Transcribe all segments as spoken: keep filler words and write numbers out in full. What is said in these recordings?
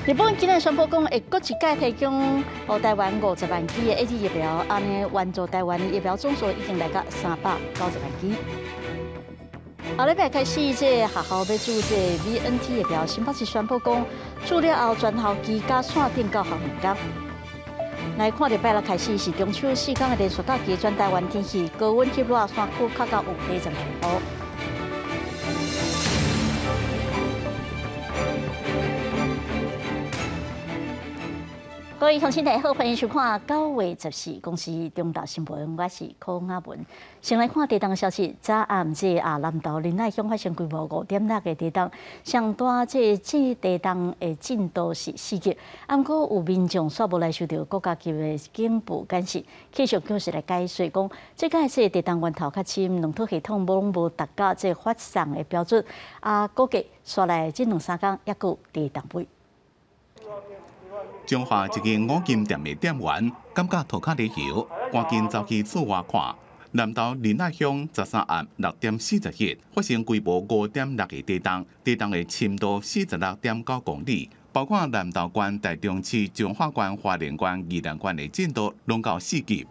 日本今日宣布讲，会搁一届提供予台湾五十万剂的 A Z 疫苗，安尼援助台湾的疫苗总数已经来到三百九十万剂。后礼拜开始，这学校要注这 V N T 疫苗，新北市宣布讲，注了后全校期加线顶教学两天。来看，礼拜六开始是中秋四天的连续假期，全台湾天气高温急热，山区较到有地震程度。各位乡亲大家好，欢迎收看九月十四公司中岛新闻，我是柯雅文。先来看地震消息，早暗这下南投林内乡发生规模五点六个地震，上大这这地震的震度是四级。不过有民众煞无来收到国家级的警报警示，气象局是来解说讲，这届这地震源头较深，两套系统拢无达到这发送的标准，啊，估计刷来这两三天也够地震尾。 彰化一间五金店的店员感觉头壳咧油，赶紧走去厝外看。南投林内乡十三暗六点四十分发生规模五点六个地震，地震的深度四十六点九公里，包括南投县、台中市、彰化县、花莲县、宜兰县的震度拢到四级。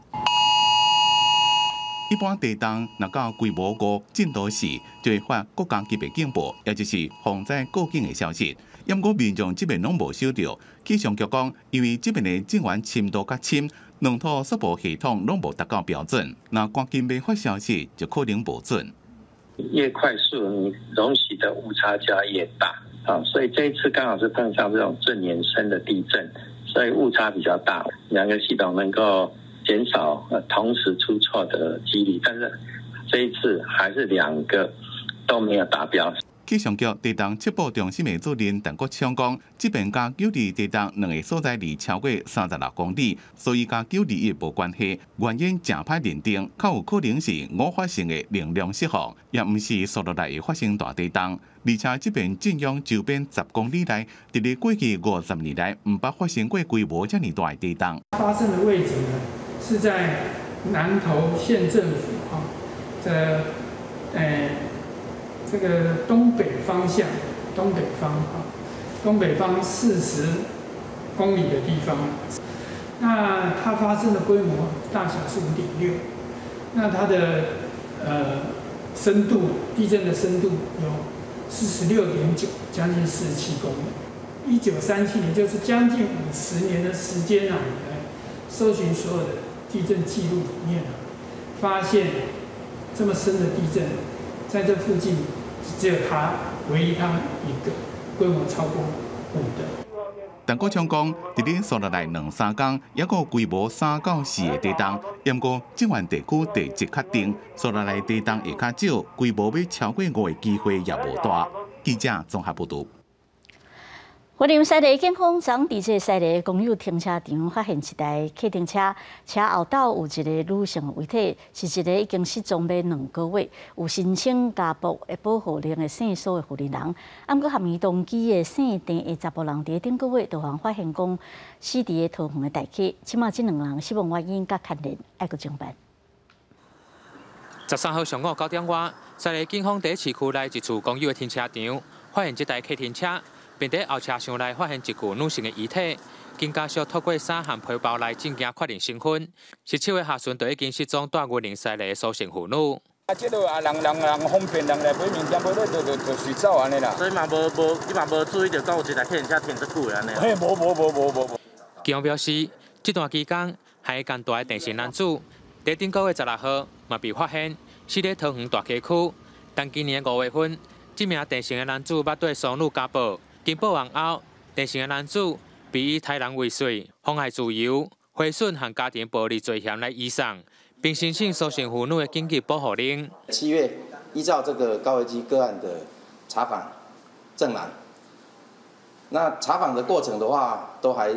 一般地震若到规模五、震度四，就会发国家级的警报，也就是防灾告警的消息。因过民众这边拢无收到，气象局讲，因为这边的震源深度较深，两套速报系统拢无达到标准，那赶紧要发消息就可能无准。 越快速，你容许的误差就要越大啊，所以这一次刚好是碰上这种正延伸的地震，所以误差比较大，两个系统能够减少呃同时出错的几率，但是这一次还是两个都没有达标。 气象局地震测报中心的主任陈国昌讲，这边甲九二地震两个所在离超过三十六公里，所以甲九二一无关系。原因正歹认定，较有可能是偶发性的能量释放，也毋是速落来发生大地震。而且这边震央周边十公里内，伫咧过去五十年来，毋捌发生过规模这么大的地震。 发生的位置呢，是在南投县政府啊，在诶。这个东北方向，东北方啊，东北方四十公里的地方，那它发生的规模大小是五点六，那它的呃深度，地震的深度有四十六点九，将近四十七公里。一九三七年，就是将近五十年的时间啊，来搜寻所有的地震记录里面啊，发现这么深的地震，在这附近。只有它唯一，它一个规模超过五的。 陈国昌讲，伫咧所落来两三天，也有规模三到四个地震，不过这湾地区地质确定，所落来地震会较少，规模要超过五的机会也无大。记者综合报道。 花莲西螺警方昨伫这西螺公有停车场发现一台客停车，车后斗有一个女性遗体，是一个已经失踪要两个月、有申请家暴的保护令的姓苏的妇人人。啊，毋过含伊动机的姓陈的查甫人，伫顶个月就互发现讲死伫个桃园的大溪，即马这两人死亡原因甲牵连爱阁侦办。 十三号上午九点外，西螺警方伫市区内一处公有的停车场发现这台客停车。并在后车厢内发现一具女性的遗体，经家属透过衫和皮包来证件确认身份，十七月下旬就已经失踪在云林西螺的苏姓妇女。 啊，即落啊，人人人方便，人来买物件，买落就就就随走安尼啦。所以嘛无无，你嘛无注意到，有一台客人车停得久安尼。嘿，无无无无无无。 警方表示，这段期间还有间大的电信男子，在顶个月十六号嘛被发现死在桃园大溪区，但今年五月份，这名电信的男子捌对孙女家暴。经报案后，电信的男子被以杀人未遂、妨害自由、毁损和家庭暴力罪嫌来移送，并申请苏姓妇女的紧急保护令。 七月，依照这个高危机个案的查访正栏，那查访的过程的话，都还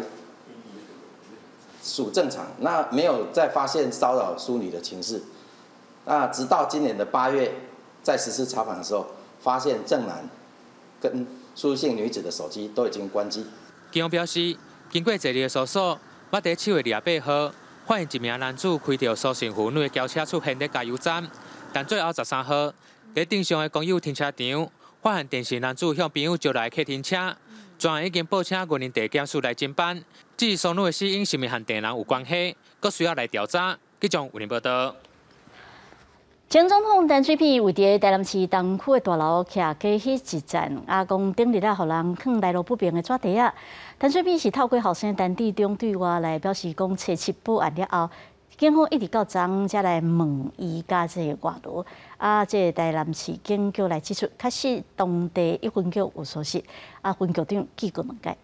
属正常，那没有再发现骚扰淑女的情事。那直到今年的八月，在实施查访的时候，发现正栏跟苏姓女子的手机都已经关机。 警方表示，经过一日的搜索，捌在七月二十八号发现一名男子开着苏姓妇女的轿车出现在加油站，但最后十三号在顶上的公有停车场发现电信男子向朋友借来客停车， 专案已经报请云林地检署来侦办，至于孙女的死因是咪和电人有关系，阁需要来调查。记者云林报道。 前总统陈水扁为伫台南市东区的大楼徛假去一站，阿公顶日啊，互人放来路不明的纸袋啊。陈水扁是透过后生陈志忠对外来表示讲，查七报案了后，警方一直到昨才来问伊家这个外劳。啊，这个台南市警局来指出，确实当地一分局有疏失。啊，分局长记过问解。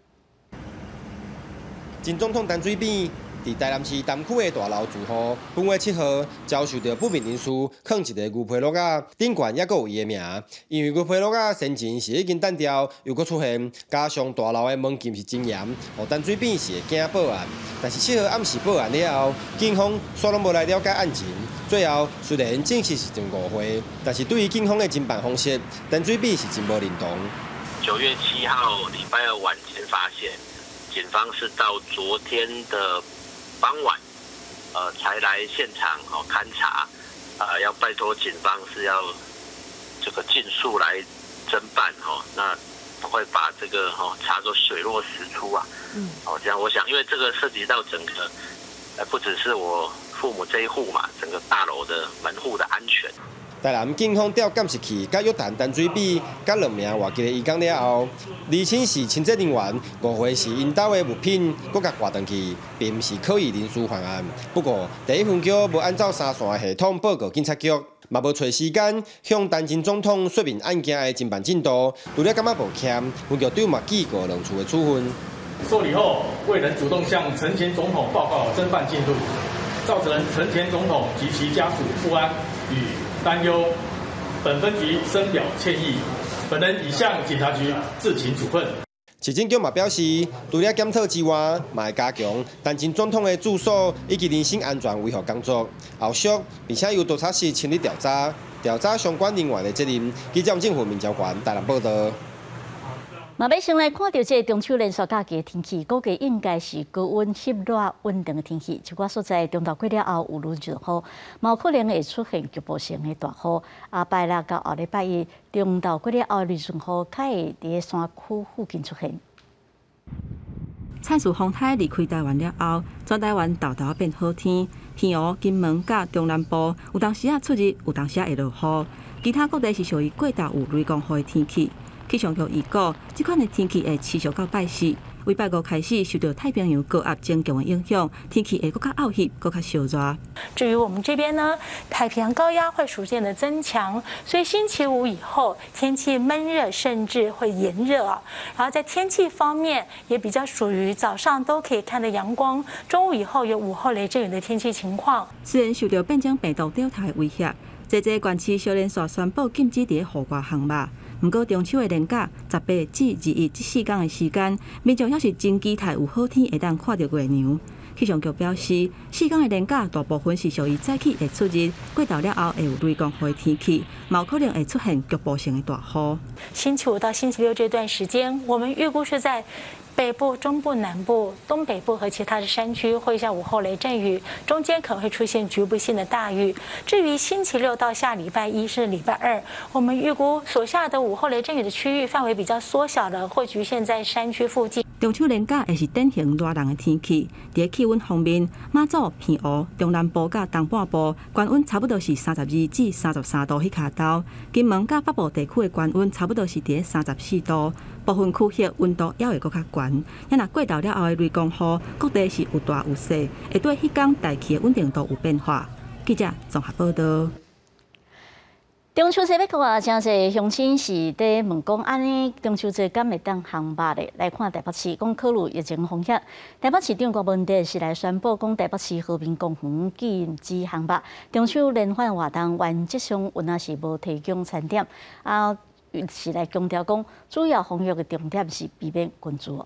前总统陈水扁伫台南市东区的大楼住户，本月七号遭受到不明人士放一个牛皮落啊，顶悬也阁有伊的名。因为牛皮落啊先前是已经单调，又阁出现，加上大楼的门禁是真严，互陈水扁是会惊报案。但是七号暗时报案了后，警方煞拢无来了解案情。最后虽然证实是一误会，但是对于警方的侦办方式，陈水扁是真无认同。 九月七号礼拜二晚间发现，警方是到昨天的傍晚，呃，才来现场哦勘查，呃，要拜托警方是要这个尽速来侦办哦，那会把这个哦查个水落石出啊，嗯，哦这样我想，因为这个涉及到整个，呃，不只是我父母这一户嘛，整个大楼的门户的安全。 台南警方调监视器，甲约谈陈水扁，甲两名外籍的移工了后，厘清是清洁人员误会是因兜的物品，搁甲挂回去，并毋是刻意人事犯案。不过，第一分局无按照三线系统报告警察局，嘛无找时间向陈前总统说明案件的侦办进度，除了感觉无欠，分局长嘛记过两处的处分。 受理后，未能主动向陈前总统报告侦办进度，造成陈前总统及其家属不安与担忧，本分局深表歉意，本人已向警察局自请处分。 市政局嘛表示，除了检讨之外，嘛会加强陈前总统的住所以及人身安全维护工作，后续并且由督察室成立调查，调查相关人员的责任。记者政府民交管台南报道。 嘛，要先来看到这中秋连续假期的天气，估计应该是高温、湿热、稳定的天气。一寡所在中昼过了后有愈热雨，嘛有可能会出现局部性的大雨。啊，拜六到后礼拜一，中昼过了后的阵雨，较会伫山区附近出现。 蔡树风台离开台湾了后，全台湾豆豆变好天，偏湖、金门、甲中南部有当时啊出日，有当时啊会落雨。其他各地是属于过昼有雷公雨的天气。气象局预告，这款的天气会持续到拜四。为拜五开始受到太平洋高压增强的影响，天气会更加恶劣，更加烧热。 至于我们这边呢，太平洋高压会逐渐的增强，所以星期五以后天气闷热，甚至会炎热啊。然后在天气方面也比较属于早上都可以看到阳光，中午以后有午后雷阵雨的天气情况。虽然受到变种病毒 Delta 的威胁，这这县市小连续宣布禁止伫户外航码。不过中秋的连假十八至二一这四天的时间，民众也是真期待有好天会当看到月娘。气象局表示，四天的连假大部分是属于早起会出日，过昼了后会有雷公雨的天气，有可能会出现局部性的大雨。星期五到星期六这段时间，我们预估是在北部、中部、南部、东北部和其他的山区会下午后雷阵雨，中间可能会出现局部性的大雨。至于星期六到下礼拜一是礼拜二，我们预估所下的午后雷阵雨的区域范围比较缩小了，会局限在山区附近。中秋连假也是典型热人的天气。在气温方面，马祖、偏湖、中南部甲东半部高温差不多是三十二至三十三度迄卡头，金门甲北部地区的高温差不多是伫三十四度。部分区域温度也会搁较悬，也若过昼了后的雷公雨，各地是有大有小，会对迄天大气的稳定度有变化。记者综合报道。 中秋节要看真侪乡亲是伫问讲，安尼中秋节敢会当航班的？来看台北市讲考虑疫情风险，台北市长郭文德是来宣布讲，台北市和平公园禁止航班，中秋联欢活动原则上原也是无提供餐点啊。是来强调讲，主要防疫的重点是避免群聚。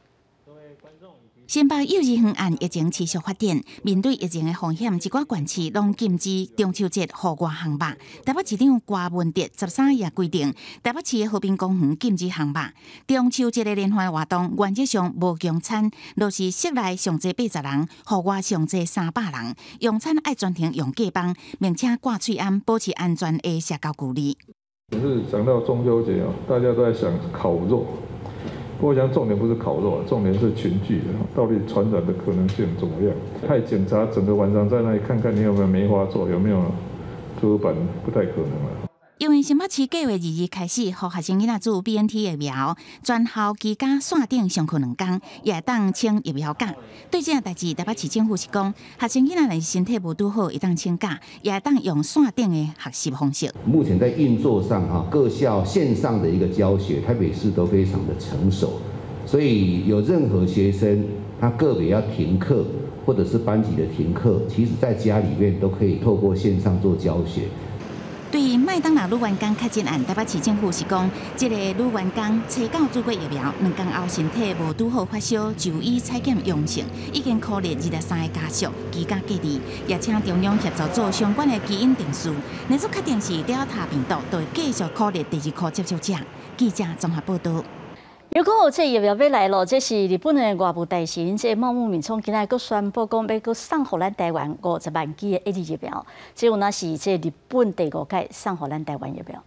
新北幼儿园案疫情持续发展，面对疫情的风险，一寡县市拢禁止中秋节户外航班。台北市长郭文德十三也规定，台北市的和平公园禁止航班。中秋节的联欢活动原则上无用餐，若是室内上济八十人，户外上济三百人。用餐爱专程用隔板，并且挂喙安，保持安全的社交距离。 可是讲到中秋节哦，大家都在想烤肉。 我想重点不是烤肉，重点是群聚，到底传染的可能性怎么样？派警察整个晚上在那里看看你有没有梅花座，有没有桌板，不太可能了。 因为新北市九月二日开始，予学生囡仔注 B N T 疫苗，全校期间线顶上课两天，也当请疫苗假。对这件代志，台北市政府是讲，学生囡仔若是身体无拄好，会当请假，也当用线顶的学习方式。 目前在运作上，哈，各校线上的一个教学，台北市都非常的成熟，所以有任何学生他个别要停课，或者是班级的停课，其实在家里面都可以透过线上做教学。 对于麦当劳女员工确诊案，台北市政府是讲，这个女员工初到做过疫苗，两天后身体无拄好发烧，就医采检阳性，已经扣列二十三个家属居家隔离，也请中央协助做相关的基因定序。若是确定是Delta病毒，就会继续扣列第二科接触者。记者综合报道。 如果这疫苗要来咯，这是日本的外务大臣，这茂木敏充今仔佫宣布讲，要佫送互咱台湾五十万剂的 A Z 疫苗，这有那是这日本第五届送互咱台湾疫苗。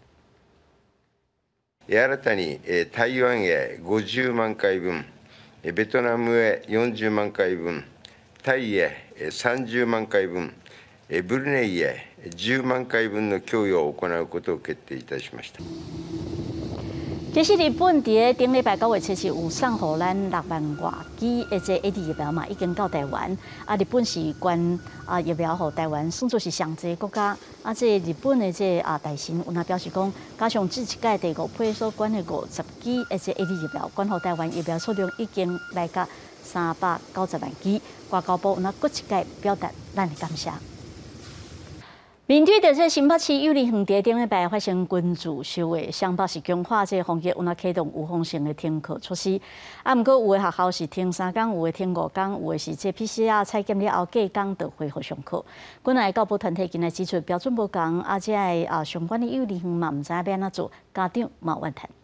新たに台湾へ五十万回分、ベトナムへ四十万回分、タイへ三十万回分、ブルネイへ十万回分の供与を行うことを決定いたしました。 其实日本伫个顶礼拜九月七日有送互咱六万外剂的这 A Z 疫苗嘛，已经到台湾。啊，日本是关啊疫苗互台湾，算作是上济国家。啊，这日本的这啊大臣有那表示讲，加上这一届第五批所管的五十剂的这 A Z 疫苗，管互台湾疫苗数量已经来到三百九十万剂。外交部有那搁一届表达咱的感谢。面对着这新北市幼儿园伫顶礼拜发生群自修的，双北市强化这防疫，有那启动有风险的停课措施。啊，毋过有的学校是停三天，有的停五天，有的是这 P C R 采检了后隔天就恢复上课。本来教保团体今日指出标准无同，啊，这个啊相关的幼儿园嘛毋知要安怎做，家长嘛怨叹。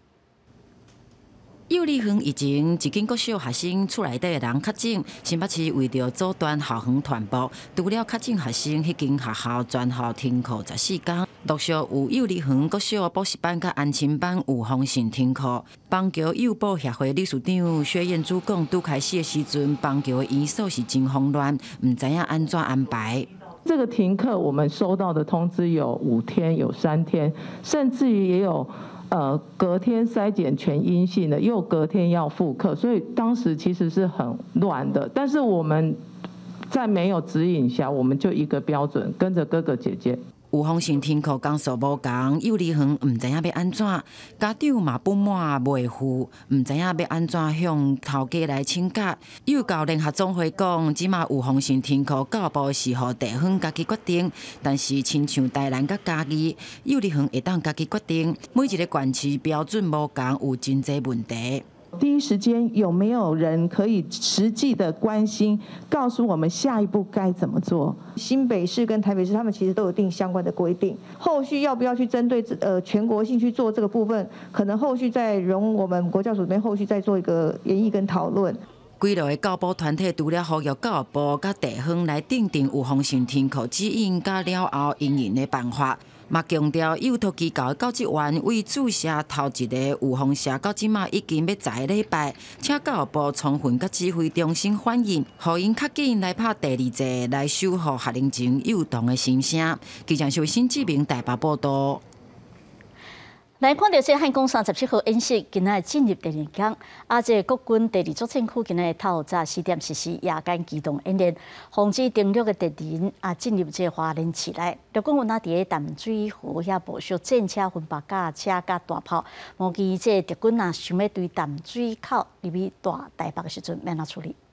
幼儿园疫情，一间国小学生厝内底的人确诊，新北市为着阻断校园传播，除了确诊学生，迄间学校全校停课十四天。陆续有幼儿园、国小补习班甲安亲班有封城停课。邦桥幼保协会理事长薛燕珠讲，拄开始的时阵，邦桥的医所是真慌乱，唔知影安怎安排。 这个停课，我们收到的通知有五天，有三天，甚至于也有。呃，隔天筛检全阴性的，又隔天要复课，所以当时其实是很乱的。但是我们在没有指引下，我们就一个标准，跟着哥哥姐姐。 有封城停课工作无同，幼儿园唔知影要安怎，家长嘛不满袂赴，唔知影要安怎向头家来请假。幼教联合总会讲，即马有封城停课，教育部是予地方家己决定，但是亲像台南甲嘉义，幼儿园会当家己决定。每一个县市标准无同，有真侪问题。 第一时间有没有人可以实际的关心，告诉我们下一步该怎么做？ 新北市跟台北市他们其实都有定相关的规定，后续要不要去针对呃全国性去做这个部分，可能后续再容我们国教署这边后续再做一个研议跟讨论。 几落个教保团体除了呼吁教育部甲地方来订定有封城停课指引，甲了后营运的办法。嘛强调，幼托机构的教职员为注射头一个有风险，到即马已经要十个礼拜，请教育部充分甲指挥中心反映，互因较紧来拍第二剂，来守护学龄前幼童的心声。记者小新志明台北报道。 来看到这汉光三十七号演习，今仔进入第二天，啊，这国军第二作战区今仔透早四点实施夜间机动演练，防止登陆的敌人啊进入这花莲市内。陆军有那伫个淡水河遐部署战车、分白架车甲大炮，无记这敌军啊想要对淡水口入去大台北的时阵，要安怎处理？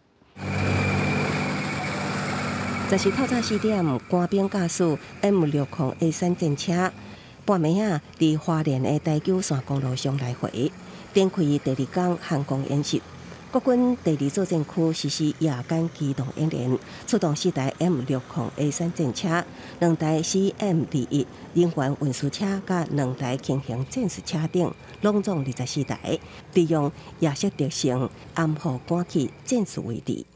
这是透早四点，官兵驾驶 M 六零 A 三战车。半暝啊，伫花莲的台九线公路上来回，展开第二天汉光演习。国军第二作战区实施夜间机动演练，出动四台 M 六零 A 三战车、两台 C M 二一人员运输车，甲两台轻型战术车顶，拢总二十四台，利用夜色特性，暗号赶去战术位置。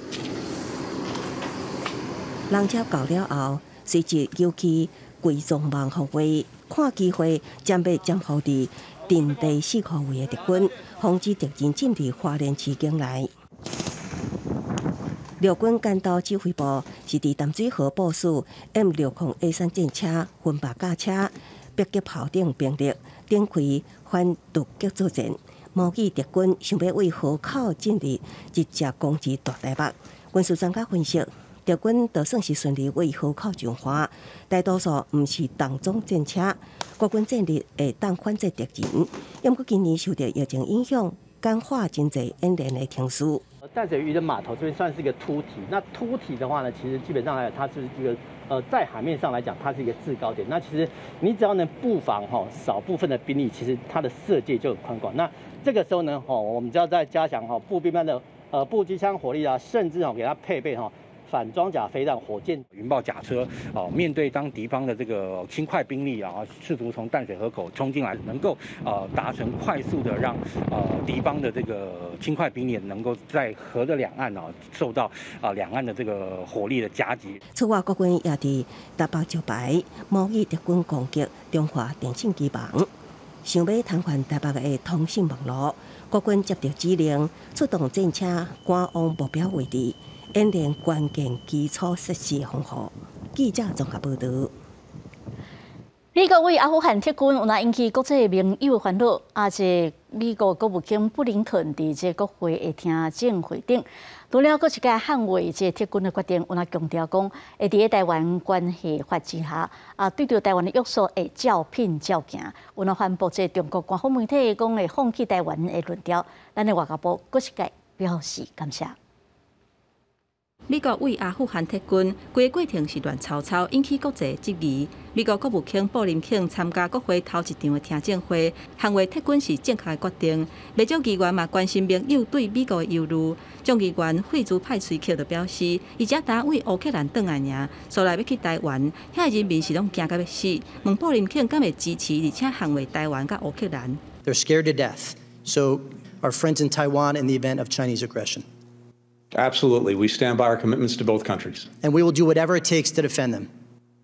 人车到了后，随即尤其贵重望护卫。看机会，将要将好伫定地四khu位的敌军，防止敌人进入花莲市境内。陆军干道指挥部是伫淡水河部署 M 六零 A 三战车、分别驾车、迫击炮等兵力，展开反突击作战，模拟敌军想要为河口进入，直接攻击大台北。军事专家分析，敌军就算是顺利为河口上花，大多数毋是重装战车，国军战力会当反制敌人。因过今年受到疫情影响，简化真侪演练的天数。 淡水渔人码头这边算是一个凸体，那凸体的话呢，其实基本上来讲，它是一个呃，在海面上来讲，它是一个制高点。那其实你只要能布防哈少部分的兵力，其实它的射界就很宽广。那这个时候呢，哦，我们只要再加强哈步兵班的呃步机枪火力啊，甚至哦给它配备哈。反装甲飞弹、火箭、 云豹甲车，哦，面对当敌方的这个轻快兵力啊，试图从淡水河口冲进来，能够呃达成快速的让呃敌方的这个轻快兵力能够在河的两岸啊受到啊两岸的这个火力的夹击。 此外，国军也伫台北招牌模拟敌军攻击中华电信基网，想要瘫痪台北的通信网络。国军接到指令，出动战车赶往目标位置。演练关键基础设施的防护。记者综合报道。美国为阿富汗撤军，有那引起国际盟友烦恼。啊，这美国国务卿布林肯伫这国会会听证会顶，除了搁一届捍卫这撤军的决定，有那强调讲，会伫台湾关系法之下，啊，对着台湾的约束会照拼照行。有那反驳这中国官方媒体讲会放弃台湾的论调，咱的外交部搁一届表示感谢。 美国为阿富汗撤军，规个过程是乱草草，引起国际质疑。美国国务卿布林肯参加国会头一场的听证会，捍卫撤军是正确的决定。不少议员嘛关心盟友对美国的忧虑，众议员惠珠派崔克就表示，伊只打为乌克兰转来尔，所来要去台湾，遐人民是拢惊到要死。问布林肯敢会支持而且捍卫台湾甲乌克兰 ？They're scared to death. So our friends in Taiwan in the event of Chinese aggression. Absolutely. We stand by our commitments to both countries. And we will do whatever it takes to defend them.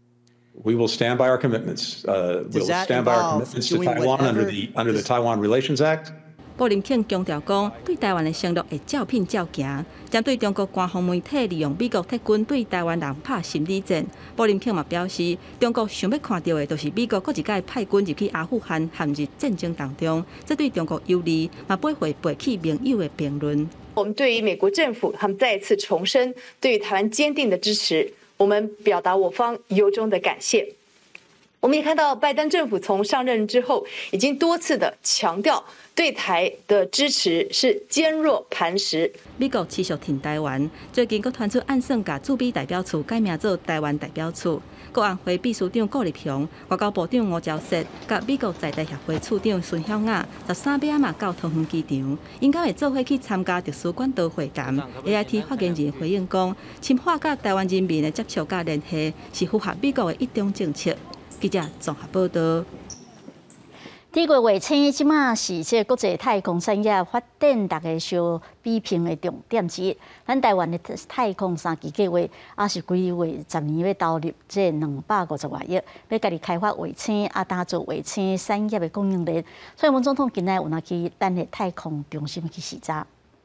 We will stand by our commitments. Uh, we'll stand by our commitments to Taiwan under the under the Taiwan Relations Act. 布林肯强调讲，对台湾的承诺会照拼照行。针对中国官方媒体利用美国撤军对台湾人拍心理战，布林肯嘛表示，中国想要看到的就是美国搁一届派军入去阿富汗陷入战争当中，这对中国有利，嘛不会背弃盟友的评论。 我们对于美国政府，他们再一次重申对于台湾坚定的支持，我们表达我方由衷的感谢。我们也看到拜登政府从上任之后，已经多次的强调对台的支持是坚若磐石。 美国持续挺台湾，最近佫传出暗算甲驻美代表处改名做台湾代表处。国安会秘书长顾立雄、外交部长吴钊燮、甲美国在台协会处长孙晓雅，十三尾仔嘛到桃园机场，应该会做伙去参加特殊管道会谈。A I T 发言人回应讲，深化甲台湾人民的接触甲联系，是符合美国的一种政策。记者综合报道。 第个卫星即马是这国际太空产业发展大家相比拼的重点之一。咱台湾的太空三期计划也是规划十年要投入这两百五十外亿，要家己开发卫星，啊打造卫星产业的供应链。所以，文总统今日有拿去咱的太空中心去视察。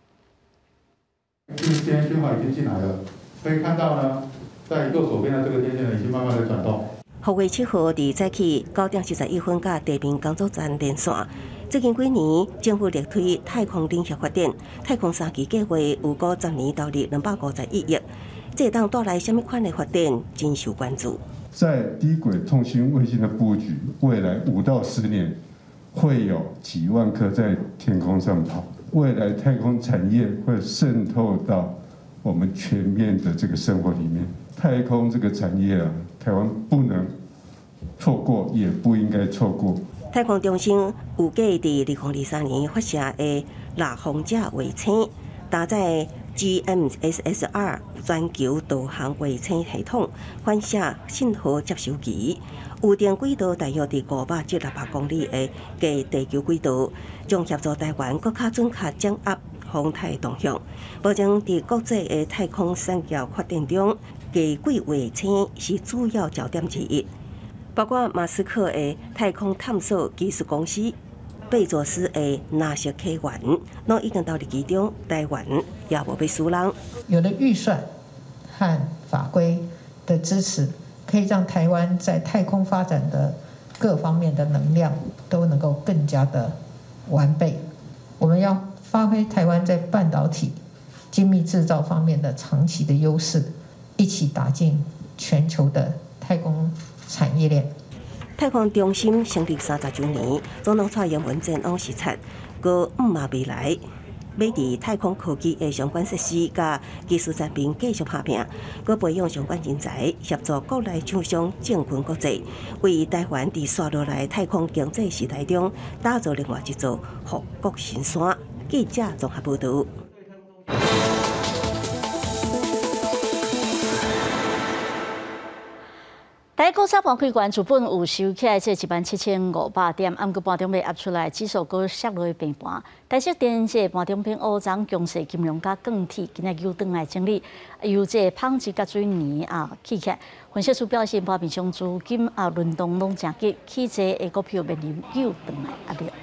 今天讯号已经进来了，可以看到呢，在右手边的这个天线呢，已经慢慢的转动。 六月七号，伫早起九点四十一分，甲地面工作站连线。最近几年，政府力推太空领域发展，太空三期计划有过十年投入两百五十一亿，这当带来什么款的发展，真受关注。 在低轨通讯卫星的布局，未来五到十年会有几万颗在天空上跑，未来太空产业会渗透到我们全面的这个生活里面。太空这个产业啊，台湾不能错过，也不应该错过。 太空中心有计伫二零二三年发射的拉风者卫星，搭载 G M S S R 全球导航卫星系统，反射信号接收机，预定轨道大约伫五百至六百公里的低地球轨道，将协助台湾更较准确掌握风态动向，保证伫国际的太空产业发展中，低轨卫星是主要焦点之一。包括马斯克的太空探索技术公司， 被作死的纳些客源，拢已经到了其中，台湾也无被输人。 有了预算和法规的支持，可以让台湾在太空发展的各方面的能量都能够更加的完备。我们要发挥台湾在半导体、精密制造方面的长期的优势，一起打进全球的太空产业链。 太空中心成立三十周年，总统蔡英文前往视察，佮五马未来。要伫太空科技的相关设施甲技术产品继续打拼，佮培养相关人才，协助国内厂商进军国际，为台湾伫刷落来太空经济时代中打造另外一座富国神山。记者综合报道。 台股早盘开悬，主本有收起来，这一万七千五百点，暗过盘中被压出来，指数阁摔落去平盘。台积电这盘中偏乌涨，强势金融甲钢铁今日又转来整理，由这纺织甲水泥啊起起来。分析师表示，盘面上资金啊轮动拢真急，起这个股票面临又转来压力。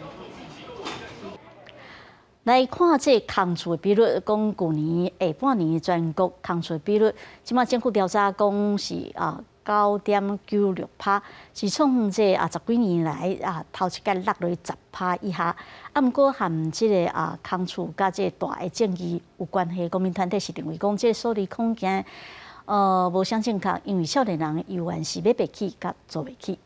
来看这空厝的比率，讲去年下半年全国空厝的比率，即马政府调查讲是啊。九点九六趴，是创这啊十几年来啊头一届落落十趴以下。啊，毋过含即个啊空厝甲这大的正义有关系，国民团体是认为讲这数字空间呃无啥正确，因为少年人依然是买不起甲租袂起。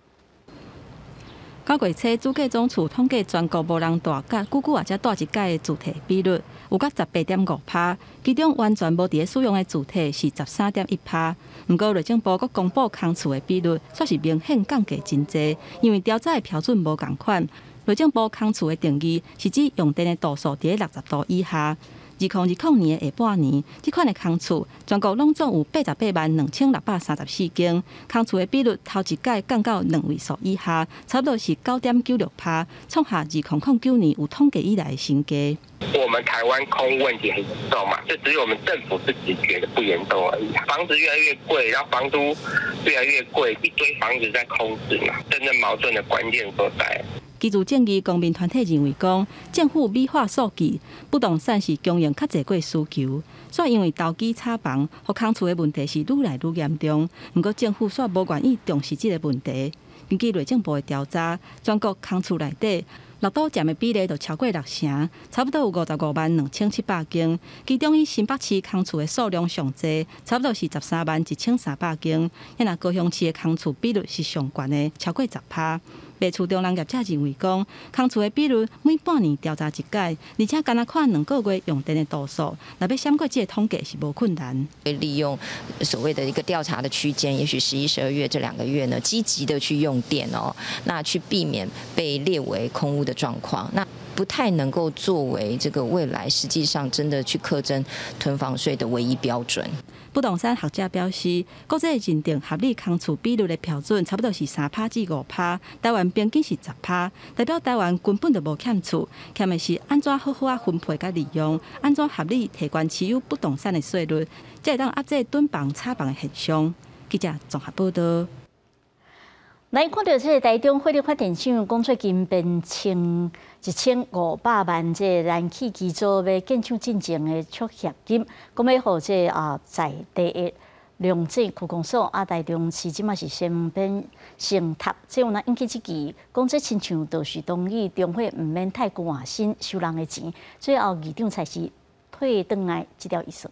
九月初，主计总处统计全国无人住甲久久也才住一届的主体比率，有到十八点五趴，其中完全无伫咧使用的主体是十三点一趴。毋过内政部阁公布空厝的比率，却是明显降低真侪，因为调查的标准无共款。内政部空厝的定义是指用电的度数伫咧六十度以下。二零二零年的下半年，这款的空厝全国拢总有八十八万两千六百三十四间，空厝的比率头一届降到两位数以下，差不多是九点九六趴，创下二零零九年有统计以来的新低。 我们台湾空问题很严重嘛，就只有我们政府自己觉得不严重而已。房子越来越贵，然后房租越来越贵，一堆房子在空置嘛，真正矛盾的关键所在。 基础正义公民团体认为讲，政府美化数据，不动产是供应较侪过需求，所以因为投机炒房，互空厝的问题是愈来愈严重。不过政府却无愿意重视这个问题。根据内政部的调查，全国空厝内底，落倒占的比例就超过六成，差不多有五十五万两千七百间。其中以新北市空厝的数量上侪，差不多是十三万一千三百间。也那高雄市的空厝比率是上悬的，超过十趴。卖厝中人业者认为讲，空厝的比率每半年调查一届，而且干那看两个月用电的度数，若要闪过这个统计是无困难。 利用所谓的一个调查的区间，也许十一、十二月这两个月呢，积极的去用电哦，那去避免被列为空污的状况。那不太能够作为这个未来实际上真的去课征囤房税的唯一标准。 不动产学者表示，国际认定合理空厝比率的标准差不多是三趴至五趴，台湾平均是十趴，代表台湾根本就无欠厝，欠的是安怎好好啊分配甲利用，安怎合理提高持有不动产的税率，才会当压制囤房炒房的现象。记者综合报道。 来看到这个台中火力发电厂讲最近变千一千五百万这燃气机组要建厂进前的促协金，讲要互这啊在地的量子区公所啊台中市即马是先变升塔，这有哪引起这期讲这亲像就是同意中火毋免太久换新收人的钱，最后议长才是退转来这条意思。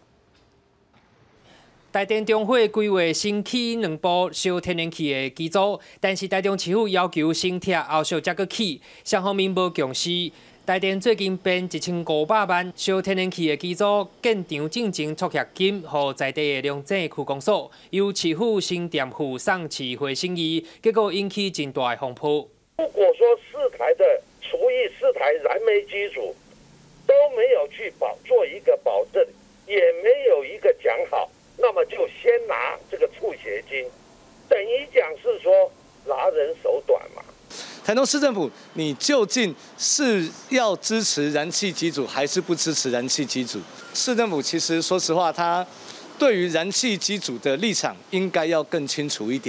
台电中火规划新起两部烧天然气的机组，但是台中市府要求先拆后续才阁起，双方面无共识。台电最近编一千五百万烧天然气的机组建厂进前促协金，予在地的量子区公所，由市府新店附送市会审议，结果引起真大的风波。 如果说四台的除以四台燃煤机组都没有去保做一个保证，也没有一个讲好。那么就先拿这个促协金，等于讲是说拿人手短嘛。 台中市政府，你究竟是要支持燃气机组，还是不支持燃气机组？市政府其实说实话，他对于燃气机组的立场应该要更清楚一点。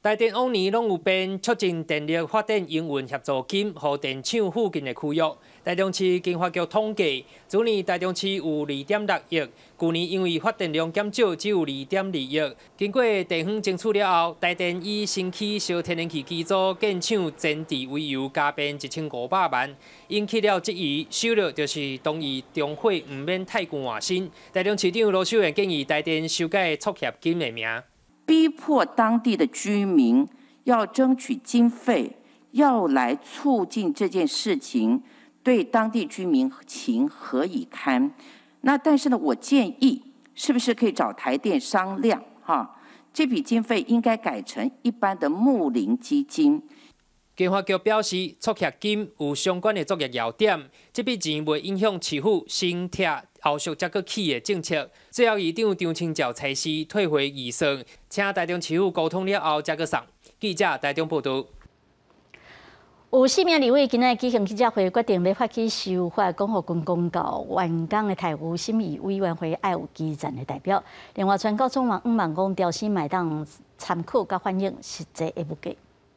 台电往年拢有编促进电力发展营运协助金，予电厂附近的区域。台中市经发局统计，去年台中市有二点六亿，去年因为发电量减少，只有二点二亿。经过地方争取了后，台电以新起烧天然气机组建厂增值为由，加编一千五百万，引起了质疑。收入就是同意中火唔免太旧换新。台中市长罗秀燕建议台电修改促协金的名。 逼迫当地的居民要争取经费，要来促进这件事情，对当地居民情何以堪？那但是呢，我建议是不是可以找台电商量哈？这笔经费应该改成一般的睦邻基金。 经发局表示，促协金有相关的作业要点，这笔钱袂影响市府新拆后续才阁起的政策。最后，议长张清照裁示退回预算，请台中市府沟通了后才阁送。记者台中报道。有四名立委今日举行记者会，决定要发起修法，讲予军公告员工的台务审议委员会爱有基层的代表。另外，全国总网五万讲调薪麦当参考甲反映实际的物价。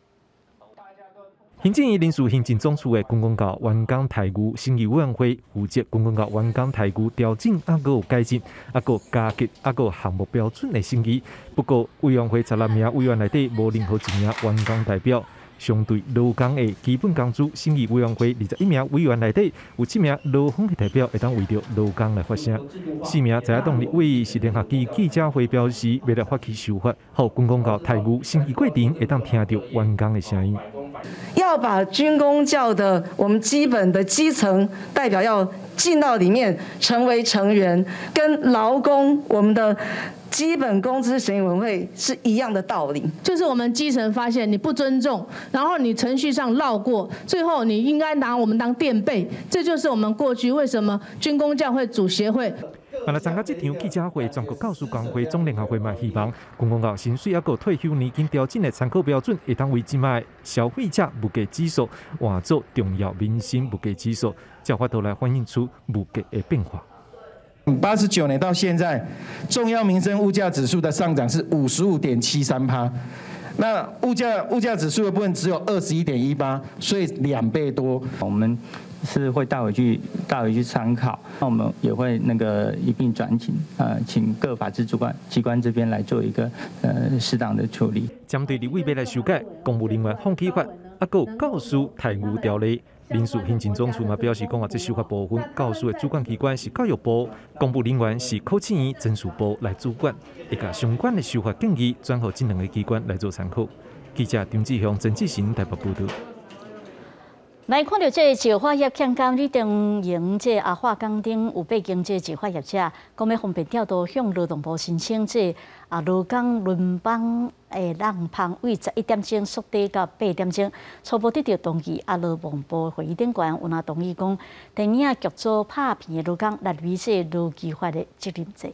行政院临时行政总署的公共告员工台务审议委员会负责公共告员工台务调整，啊，阁有改进，啊，阁有加急，啊，阁有项目标准的审议。不过，委员会十六名委员内底无任何一名员工代表。相对劳工的基本工资审议委员会二十一名委员内底，有七名劳方的代表会当为着劳工来发声。四名在野党立委是联合记记者会表示，为了发起修法，互公共告台务审议过程会当听到员工的声音。 要把军公教的我们基本的基层代表要进到里面，成为成员，跟劳工我们的基本工资审议委员会是一样的道理。 就是我们基层发现你不尊重，然后你程序上绕过，最后你应该拿我们当垫背，这就是我们过去为什么军公教会主协会。 本来参加这场记者会，全国教师工会总联合会嘛希望，公共告薪水还有退休年金调整的参考标准，会当为即卖消费者物价指数换做重要民生物价指数，才法度来反映出物价的变化。 八十九年到现在，重要民生物价指数的上涨是五十五点七三趴。那物价物价指数的部分只有二十一点一八，所以两倍多。 我们是会带回去带回去参考，那我们也会那个一并转请呃，请各法制主管机关这边来做一个呃适当的处理。 针对立委要来修改公务人员放弃法，啊，还有教师台务条例。临时行政总署嘛表示，讲话这修法部分，教师的主管机关是教育部，公务人员是考试院政事部来主管，会甲相关的修法建议转予这两个机关来做参考。记者张志雄、郑志成台北报道。来看到这石化业欠监理中营这阿化工顶有八间这石化业者，讲要方便调度向劳动部申请这啊劳工轮班诶让旁为十一点钟缩短到八点钟，初步得到同意。啊，劳动部会议顶悬有那同意讲，电影剧组拍片的劳工来为这劳基法的责任制。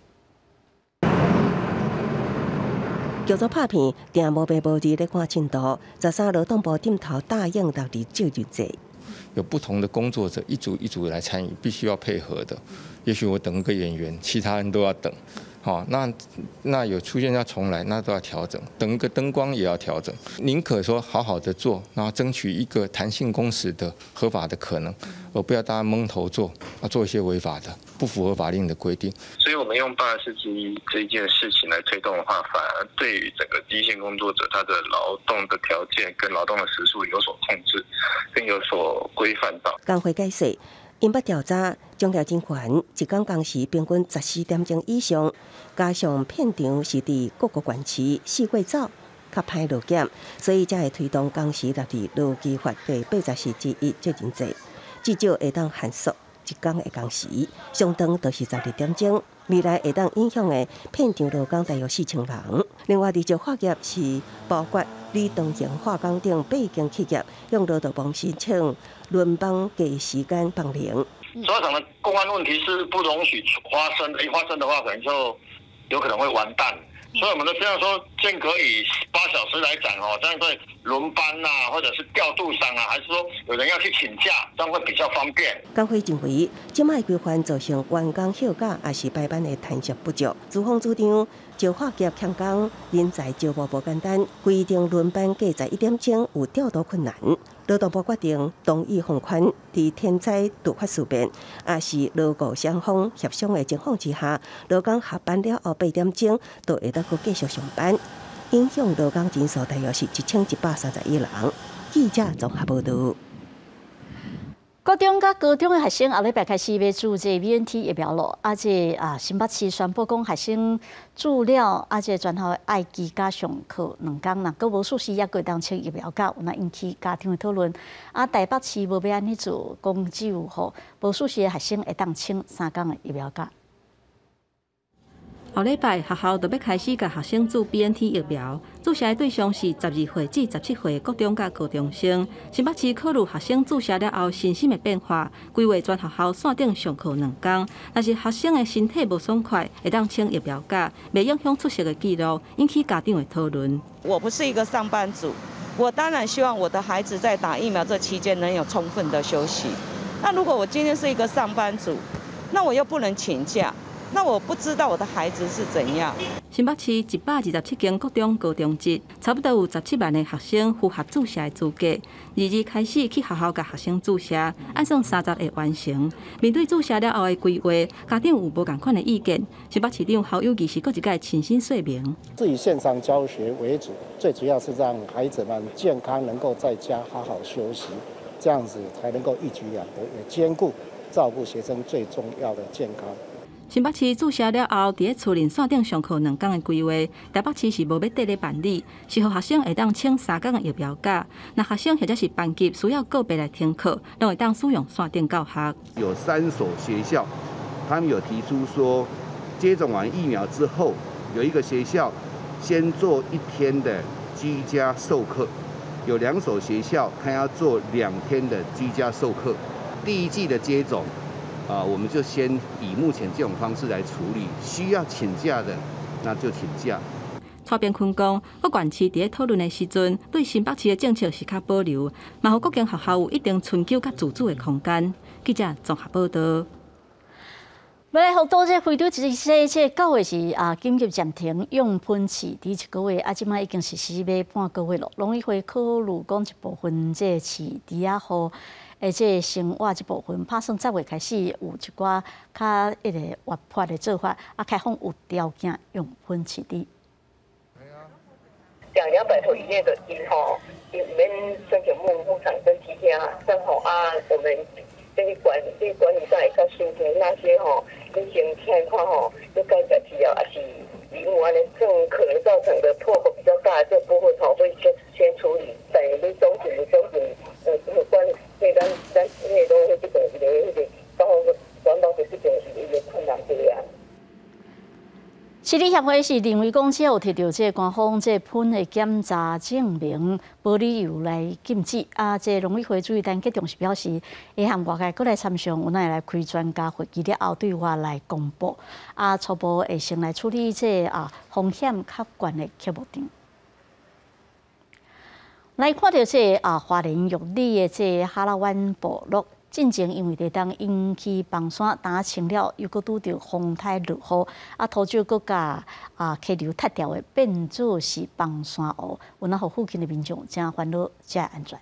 叫做拍片，定无白无伫咧看进度。十三劳动部点头答应到底责任制。 有不同的工作者一组一组来参与，必须要配合的。也许我等一个演员，其他人都要等。好，那那有出现要重来，那都要调整。等一个灯光也要调整。宁可说好好的做，然后争取一个弹性工时的合法的可能，而不要大家蒙头做，要做一些违法的、不符合法令的规定。 所以我们用八十四之一这一件事情来推动的话，反而对于整个第一线工作者他的劳动的条件跟劳动的时数有所控制，跟有所规范到。 工会解释。因捌调查，中调真悬，一天工时平均十四点钟以上，加上片场是伫各个县市四季走，较歹劳检，所以才会推动工时纳入劳基法第八十四之一责任制，至少会当限缩一天的工时，相当就是十二点钟。未来会当影响的片场劳工大约四千人。另外，二石化业是包括李东营化工等八间企业向劳动部申请轮班给时间放零。 所厂的公安问题是不容许发生，一发生的话，可能就有可能会完蛋。所以我们都这样说，间隔以八小时来讲哦，这样对轮班啊，或者是调度上啊，还是说有人要去请假，这样会比较方便。工会认为，这卖规范造成员工休假也是排班的弹性不足。资方主张招化业欠工，人才招募无简单，规定轮班计在一点钟有调度困难。劳动部决定同意放宽，在天灾突发事变，也是劳雇双方协商的情况之下，劳工下班了后八点钟都会当阁继续上班。影响劳工人数大约是一千一百三十一人。记者综合报道。 国中甲高中的学生后礼拜开始要注这 B N T 疫苗咯，啊这啊新北市宣布讲学生注了，啊这全校爱居家上课两天，若阁无属实也过当穿疫苗卡，有那引起家长的讨论。啊台北市无要安尼做，讲只有吼无属实的学生会当穿三天的疫苗卡。 后礼拜学校就要开始甲学生注 B N T 疫苗，注射的对象是十二岁至十七岁的国中甲高中生。新北市考虑学生注射了后身心的变化，规划全学校线顶上课两天。但是学生的身体无爽快，会当穿疫苗卡，袂影响出席的记录，引起家长的讨论。 我不是一个上班族，我当然希望我的孩子在打疫苗这期间能有充分的休息。那如果我今天是一个上班族，那我又不能请假。那我不知道我的孩子是怎样。 新北市一百二十七间国中、高中职，差不多有十七万的学生符合注射的资格。二日开始去学校甲学生注射，按算三十会完成。面对注射了后的规划，家长有无共款的意见？新北市长侯友宜是各一个重新说明。 是以线上教学为主，最主要是让孩子们健康，能够在家好好休息，这样子才能够一举两得，也兼顾照顾学生最重要的健康。 新北市注射了后，伫咧厝内线顶上课两天的规划，台北市是无要缀咧办理，是予学生会当穿三天的疫苗卡。那学生或者是班级需要个别来听课，拢会当使用线顶教学。 有三所学校，他们有提出说，接种完疫苗之后，有一个学校先做一天的居家授课，有两所学校他要做两天的居家授课。第一季的接种。啊，我们就先以目前这种方式来处理，需要请假的，那就请假。 蔡炳坤讲，各县市伫咧讨论的时阵，对新北市的政策是较保留，嘛互各间学校有一定春秋甲自主的空间。记者综合报道。 要来福岛这非洲一些这九月是啊紧急暂停用喷饲伫一个月，啊，即摆已经实施要半个月咯。农委会考虑讲一部分这饲猪啊，互。而且生活这部分，打算十月开始有一寡较一个活泼的做法，啊，开放有条件用喷饲猪。 两两百头以内的猪吼，你们申请牧牧场登记下，正好啊，我们这些管这些管理上也较舒服，那些吼以前情况吼，就该在饲料也是离母安的，这种可能造成的破口比较大，这部分吼会先先处理，等于中景中景呃这个管。所以咱咱迄个拢迄个迄个迄个，刚好转到就是个一个困难个啊。 市理协会是认为讲，只要有摕到这官方这喷的检查证明，无理由来禁止。啊，这农委会主委陈吉仲是表示，会含外界过来参详，有乃来开专家会议了后对外来公布。啊，初步会先来处理这啊风险较悬的客户场。来看到这啊，花莲玉里的这哈拉湾部落，进前因为地当引起崩山打清了，又搁拄着风台落雨，啊土石搁甲啊溪流塌掉的，变做是崩山湖，有那互附近的民众真烦恼，真安全。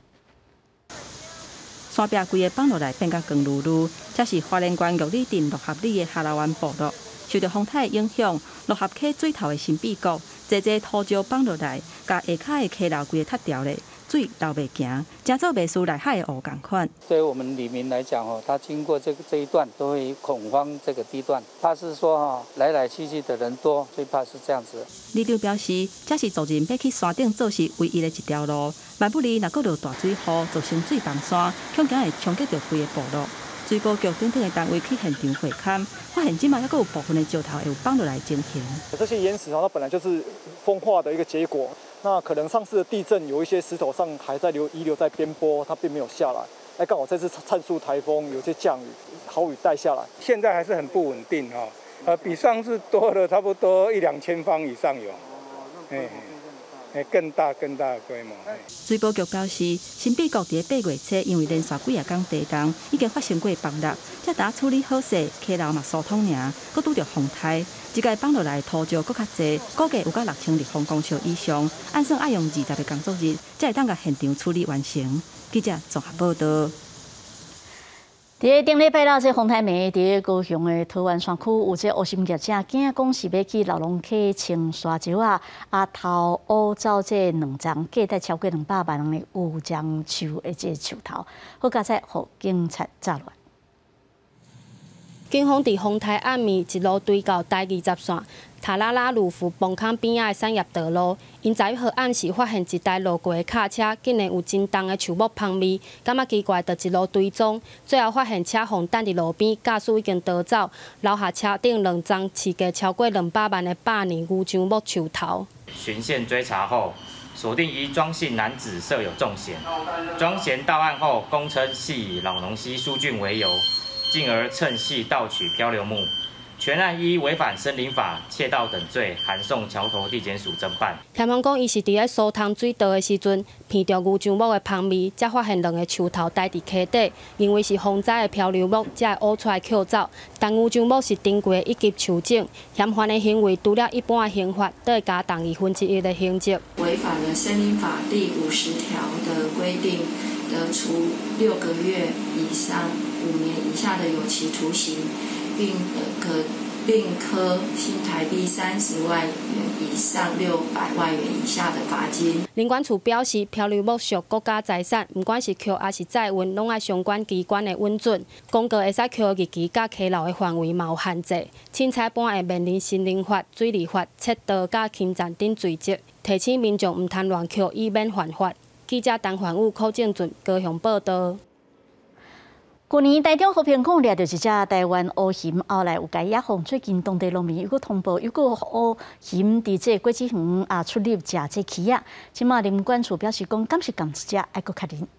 山壁规个放落来变甲光噜噜，这是花莲县玉里镇六合里的哈拉湾部落，受到风台影响，六合溪水头的新壁谷。这这土石放落来，甲下骹的溪流规个塌掉咧，水流袂行，真做袂输内海的湖共款。 对于我们里民来讲哦，他经过这个这一段都会恐慌这个地段，怕是说哈来来去去的人多，最怕是这样子。 里长表示，这是族人要去山顶做事唯一的一条路，万不利若搁落大水雨，造成水崩山，恐惊会冲击到规个部落。水保局等等的单位去现场会勘，发现今嘛还阁有部分的石头会有放落来情形。 这些岩石它本来就是风化的一个结果，那可能上次的地震有一些石头上还在留遗留在边坡，它并没有下来。哎，刚好这次灿数台风有些降雨，好雨带下来， 现在还是很不稳定哈，呃，比上次多了差不多一两千方以上有。哎， 诶，更大更大的规模。 水保局表示，新北国伫八月初因为连续几啊天地动，已经发生过崩落，才打处理好势，溪流嘛疏通尔，佮拄着风台，一届放落来土石佮较济，估计有甲六千立方公尺以上，按算要用二十个工作日，才会当甲现场处理完成。记者综合报道。伫顶礼拜六，这风台暝伫高雄的桃园山区，有这黑心业者惊讲是要去老龙溪清沙石啊，啊偷挖走这两张价值超过两百万的乌江树的这树头，好加在互警察抓落。 警方伫风台暗暝一路追到台二十线塔拉拉鲁府崩坑边仔的产业道路，因十一号暗时发现一台路过的卡车竟然有真重的树木旁边，感觉奇怪，就一路追踪，最后发现车红等伫路边，驾驶已经逃走，留下车顶两张市价超过两百万的百年乌樟木树头。 循线追查后，锁定一庄姓男子设有重嫌，庄嫌到案后供称系以老农溪疏浚为由，进而趁隙盗取漂流木。全案依违反森林法、窃盗等罪，函送桥头地检署侦办。 嫌犯讲，伊是伫咧疏通水道的时阵，闻到乌樟木的香味，才发现两个树头待伫溪底，因为是风灾的漂流木，才会挖出来捡走。但乌樟木是珍贵的一级树种，嫌犯的行为除了一般的刑法，都会加重二分之一的刑责。 违反了森林法第五十条的规定，得处六个月以上五年以下的有期徒刑。并可并科新台币三十万元以上六百万元以下的罚金。 林管处表示，漂流木属国家财产，不管是扣还是载运，拢爱相关机关的允准。公告会使扣日期甲溪流的范围嘛有限制，凊彩般会面临森林法、水利法、窃盗甲侵占等罪责。提醒民众唔通乱扣，以免犯法。记者陈焕武、柯正俊高雄报道。去年台中和平港掠到一只台湾乌鸫，后来有解野放，最近当地农民又搁通报，又搁乌鸫伫这果子园啊出入食这鱼仔。即马林管处表示讲，敢是共一只，爱搁确认。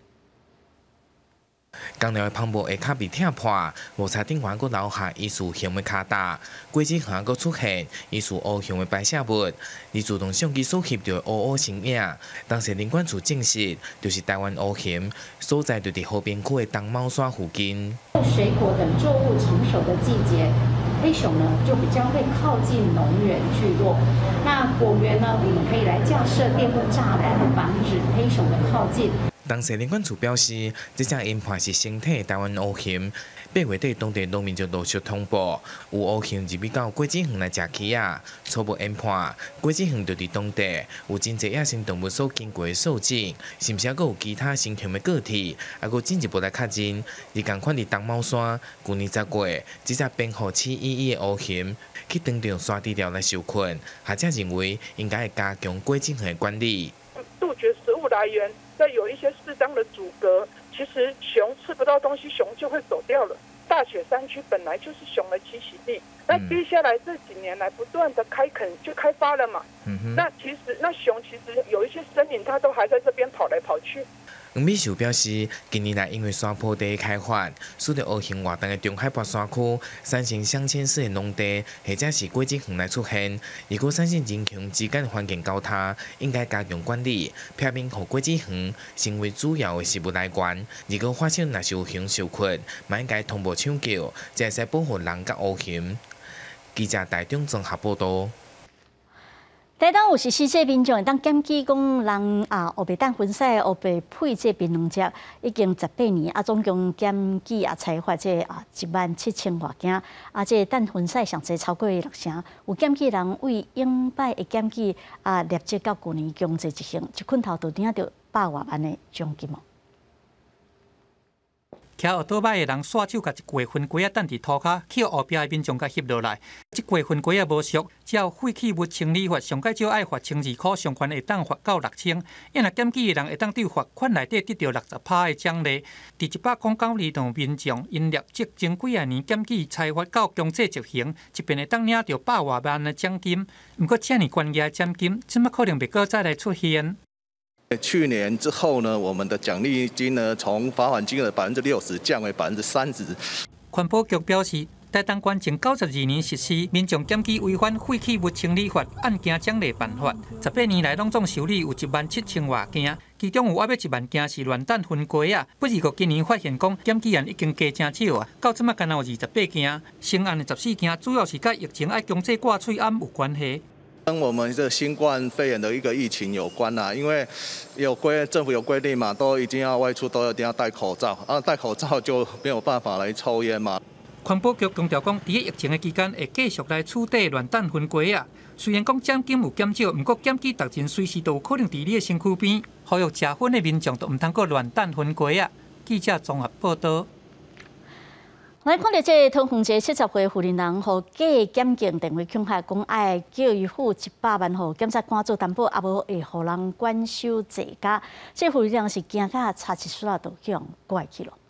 工寮的澎湖下骹被踢破，无彩顶环阁留下疑似熊的骹踏，果子园阁出现疑似乌熊的摆设物，而自动相机所翕到的乌乌身影，当时林管处证实，就是台湾乌熊，所在就伫河边区的东猫山附近。 水果等作物成熟的季节，黑熊呢就比较会靠近农园聚落。那果园呢，我们可以来架设电木栅栏，防止黑熊的靠近。 当时林管处表示，这只研判是生体的台湾乌熊。八月底，当地农民就陆续通报，有乌熊入去到果子园来食鱼仔。初步研判，果子园就伫当地有真侪野生动物所经过的数据，是毋是还佫有其他生熊的个体？还佫进一步来确认，而共款伫东猫山，去年十月，这只编号七一一的乌熊去当地用沙地条来受困，学者认为应该会加强果子园的管理， 杜绝食物来源。再有一些适当的阻隔，其实熊吃不到东西，熊就会走掉了。大雪山区本来就是熊的栖息地，那接下来这几年来不断的开垦就开发了嘛。嗯、那其实那熊其实有一些森林，它都还在这边跑来跑去。 黄美秀表示，近年来因为山坡地开发，使得乌熊活动的中海拔山区产生镶嵌式的农地，或者是果子园来出现。如果产生人熊之间的环境交叉，应该加强管理，避免让果子园成为主要的食物来源。如果发现若是有熊受困，嘛应该通报抢救，才会使保护人甲乌熊。记者台中综合报道。 台东有实施这民众会当检举讲人啊，黑白蛋婚纱、黑白配这槟榔汁，已经十八年啊，总共检举啊，采发这啊一万七千外件，啊，这蛋婚纱上侪超过六成，有检举人为永摆会检举啊，劣迹到去年强制执行，一困头就领到百外万的奖金哦。 骑奥多摆的人刷手，甲一柜粉龟仔等伫涂骹，去后壁的民众甲翕落来。这柜粉龟仔无俗，只要废弃物清理法上介少爱罚千二块，上悬会当罚到六千。因若检举的人会当对罚款内底得到六十趴的奖励。第一百公九里同民众因劣迹前几啊年检举采罚到强制执行，一边会当领到百外万的奖金。不过这么悬额奖金，怎么可能袂搁再来出现？ 去年之后呢，我们的奖励金呢，从罚款金额百分之六十降为百分之三十。 环保局表示， 台东县前九十二年实施民众检举违反废弃物清理法案件奖励办法，十八年来拢总受理有一万七千外件，其中有约要一万件是乱弹分瓜啊。不过今年发现讲检举案已经加真少啊，到即马敢若有二十八件，成案的十四件主要是甲疫情爱强制挂喙암有关系。 跟我们这新冠肺炎的一个疫情有关啦、啊，因为有规政府有规定嘛，都一定要外出都一定要戴口罩，啊，戴口罩就没有办法来抽烟嘛。 环保局强调讲，伫疫情的期间会继续来处理乱弹分瓜啊。虽然讲奖金有减少，不过检举达人随时都有可能伫你的身躯边，呼吁食薰的民众都唔通过乱弹分瓜啊。记者综合报道。 来看到这通风节七十岁妇人人和假检验电话恐吓，讲爱叫伊付一百万互检察官做担保，也无会互人管收济家。这妇人人是惊甲差一撮都向怪去了。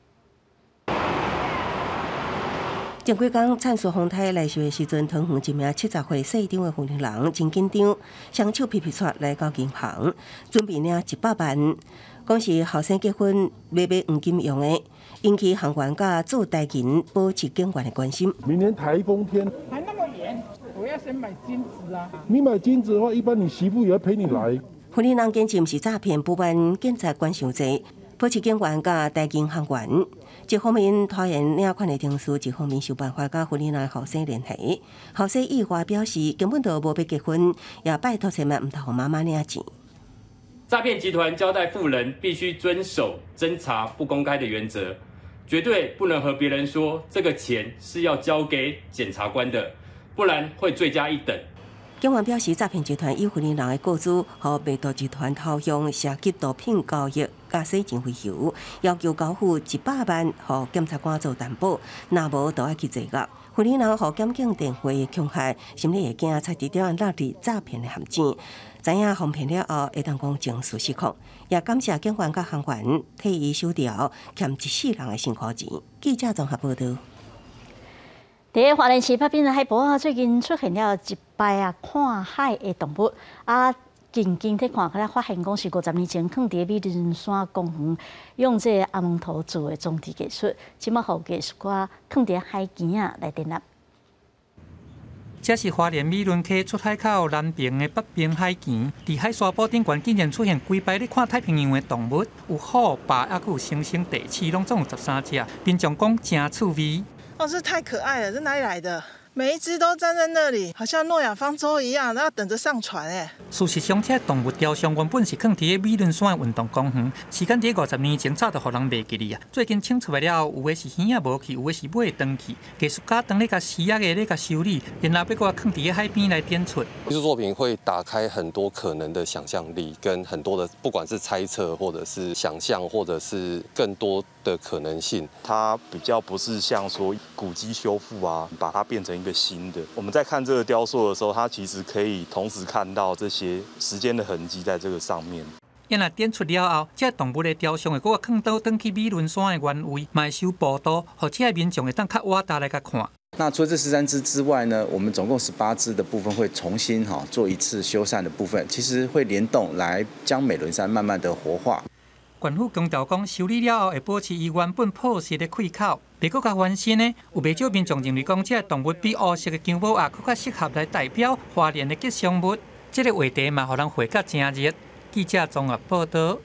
前几天灿述风台来收的时阵，通风一名七十岁细长的妇人人真紧张，双手皮皮撮来到银行，准备领一百万，讲是后生结婚买买黄金用的。 引起行员甲驻台银保持警员的关心。 明年台风天还那么严，我要先买金子啊！ 你买金子的话，一般你媳妇也要陪你来。 妇人人坚持不是诈骗，不办警察管伤济，保持警员甲台银行员。一方面拖延领款的程序，一方面想办法甲妇人人后生联系。后生意外表示根本就无要结婚，也拜托千万唔通妈妈领钱。 诈骗集团交代富人必须遵守侦查不公开的原则，绝对不能和别人说这个钱是要交给检察官的，不然会罪加一等。 警员表示，诈骗集团以妇人人的雇主和卖毒集团投向涉及毒品交易、假洗钱回收，要求交付一百万，和检察官做担保，若无就要去坐监。妇人人和检警电话的恐吓，心里会惊，才低调落入诈骗的陷阱。 知影哄骗了后，会当讲情绪失控，也感谢警员甲行员替伊收掉欠一世人的辛苦钱。记者综合报道。 伫花莲市北边的海坡啊，最近出现了一摆啊看海的动物啊，近近去看，才发现讲是五十年前放伫美仑山公园，用这阿蒙头做的装置技术，即马互技术家放伫海墘啊来展览。 这是花莲美仑溪出海口南边的北边海墘，伫海沙堡顶悬竟然出现几摆咧看太平洋的动物，有虎、豹，还有猩猩、地鼠，拢总有十三只。民众讲真趣味。 哦，这太可爱了，这哪里来的？ 每一只都站在那里，好像诺亚方舟一样，要等着上船哎。 事实上，这动物雕像原本是放伫美仑山的运动公园，时间伫五十年前早就互人卖记哩啊。最近清出来了，有的是耳仔无去，有的是尾登去。艺术家当咧甲死仔个咧甲修理，然后要搁放伫海边来展出。 艺术作品会打开很多可能的想象力，跟很多的不管是猜测，或者是想象，或者是更多的可能性。 它比较不是像说古迹修复啊，把它变成一个新的。我们在看这个雕塑的时候，它其实可以同时看到这些时间的痕迹在这个上面。 因若展出了后，这动物的雕像会搁放倒转去美仑山的原位，卖收报道，或者民众会当较挖达来甲看。 那除了这十三只之外呢，我们总共十八只的部分会重新哈做一次修缮的部分，其实会联动来将美仑山慢慢的活化。 县府强调讲，修理了后会保持伊原本朴实的开口，袂搁甲翻新呢。有不少民众认为讲，这动物比乌色的姜母鸭更较适合来代表花莲的吉祥物。这个话题嘛，互人回甲真热。记者综合报道。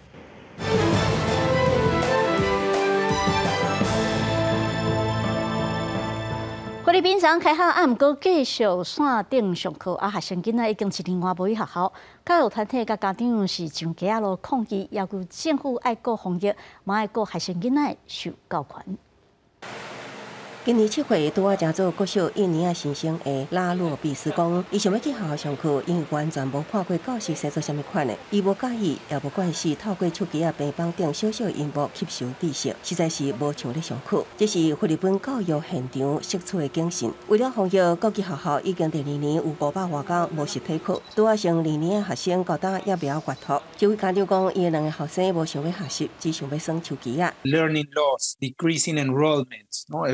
菲律宾昨开学，啊，毋过继续线顶上课，啊，学生囡仔已经一年外无去学校。教育团体甲家长是上街仔路抗议，要求政府爱顾防疫，嘛爱顾学生囡仔受教权。 今年七月，拄啊正做国小一年啊新生的拉洛比斯讲，伊想要去学校上课，因为完全无看过教室写做啥物款的，伊无介意，也无关系，透过手机啊平板顶小小的荧幕吸收知识，实在是无像咧上课。这是菲律宾教育现场释出的警讯。为了防疫，国际学校已经第二年有五百外间无实体课，拄啊升二年的学生高达也袂晓阅读。这位家长讲，伊两个学生无想要学习，只想要耍手机啊。 Learning loss, decreasing enrollment, no, eventually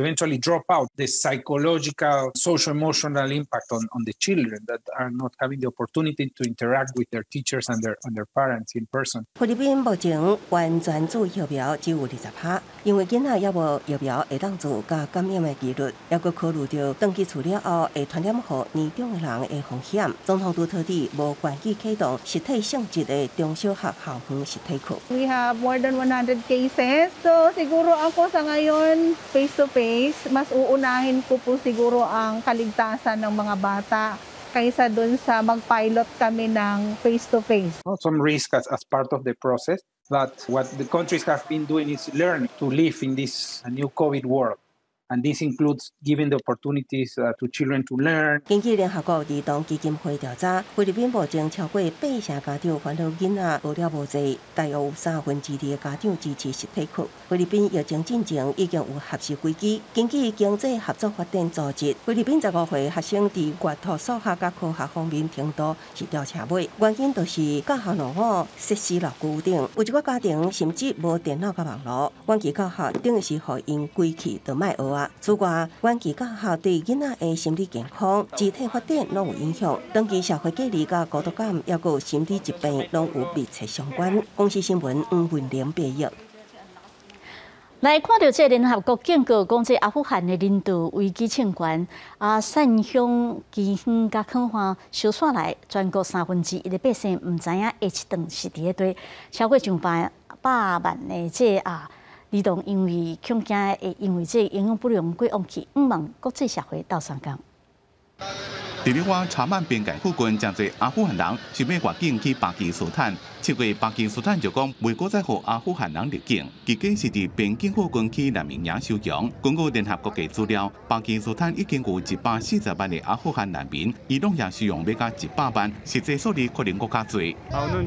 drop out the psychological, social, emotional impact on, on the children that are not having the opportunity to interact with their teachers and their, and their parents in person. 菲律宾目前完全注疫苗只有二十趴，因为囡仔也无疫苗会当做加感染的几率，也佮考虑到登记处了后会传染给年长的人的风险，总统都特地无关机启动实体性质的中小学校园实体课。 We have more than one hundred cases, so siguro ako sa ngayon face to face, mas uunahin ko po siguro ang kaligtasan ng mga bata kaysa dun sa mag-pilot kami ng face-to-face. Some risk as, as part of the process, but what the countries have been doing is learn to live in this new COVID world. And this includes giving the opportunities uh, to children to learn. 根据联合国儿童基金会调查，菲律宾目前超过八成家长烦恼囡仔学了无济，大约有三分之二的家长支持实体课。菲律宾疫情进程已经有合适规矩。根据经济合作发展组织，菲律宾十五岁学生伫阅读、数学、甲科学方面程度是掉车尾，原因就是教学落伍、设施老固定，有一寡家庭甚至无电脑甲网络。远距教学等于是互因规气就莫学。 此外，远距教学对囡仔的心理健康、肢体发展拢有影响，长期社会隔离、甲孤独感，也有心理疾病，拢有密切相关。公司新闻黄文玲报道。 来看到这联合国警告，讲这阿富汗的人道危机情况，啊，散向饥荒甲恐慌烧煞来，全国三分之一的百姓唔知影下一顿是伫咧对，超过上百百万的这啊。 儿童因为恐惊会因为这营养不良过往去，毋望国际社会斗相共。 伫咧我查曼边界附近，真侪阿富汗人想要越境去巴基斯坦。七月巴基斯坦就讲袂搁再互阿富汗人入境，结果是伫边境附近去难民营收容。根据联合国嘅资料，巴基斯坦已经有一百四十万嘅阿富汗难民，伊拢也收容要到一百万，实际数字可能更加侪。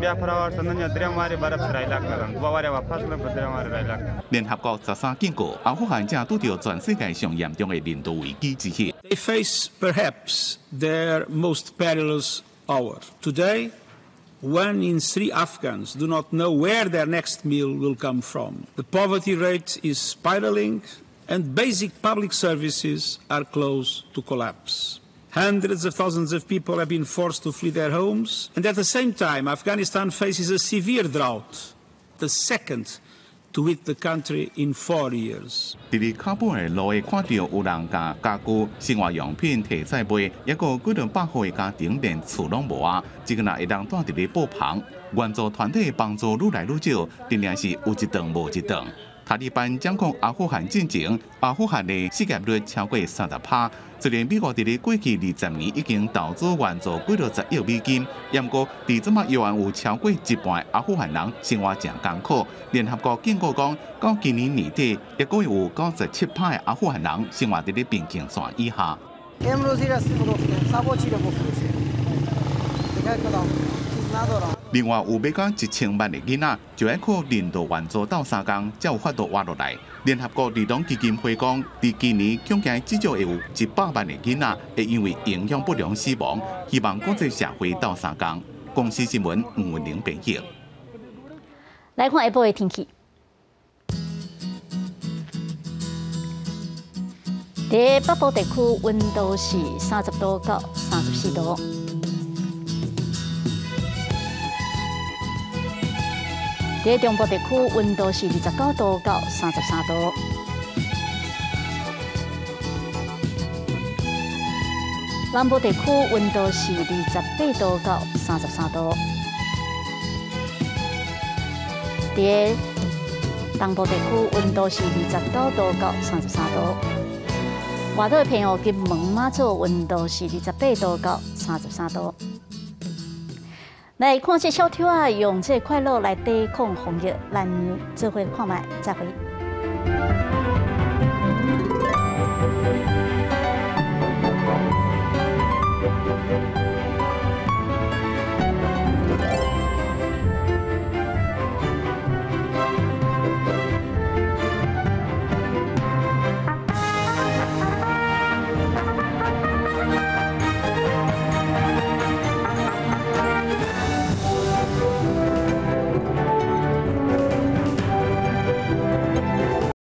联合国十三警告，阿富汗正拄着全世界上严重嘅人道危机之一。 They face perhaps their most perilous hour. Today, one in three Afghans do not know where their next meal will come from. The poverty rate is spiraling, and basic public services are close to collapse. Hundreds of thousands of people have been forced to flee their homes, and at the same time, Afghanistan faces a severe drought, the second to hit the country in four years. 伫咧喀布尔路会看到有人甲家具、生活用品摕菜卖，也有几两百户的家庭连厝拢无啊！这个若会当住伫咧布棚，援助团体帮助愈来愈少，定定是有一顿无一顿。塔利班掌控阿富汗进程，阿富汗的失业率超过三十趴。虽然美国伫咧过去二十年已经投资援助几多十亿美金，不过伫即马约案有超过一半阿富汗人生活真艰苦。联合国警告讲，到今年年底，也阁有九十七趴的阿富汗人生活伫咧贫穷线以下。另外有要到一千万的囡仔，就要靠人道援助斗相共，才有法度活落来。联合国儿童基金会讲，伫今年恐惊至少会有一百万的囡仔会因为营养不良死亡，希望国际社会斗相共。公司新闻黄文玲报道。 来看下晡的天气。伫北部地区温度是三十度到三十四度。伫中部地区温度是二十九度到三十三度。南部地区温度是二十八度到三十三度。伫东部地区温度是二十九度到三十三度。外岛的平湖、金门、马祖温度是二十八度到三十三度。来看这小跳啊，用这快乐来抵抗防疫，咱做伙看卖，再会。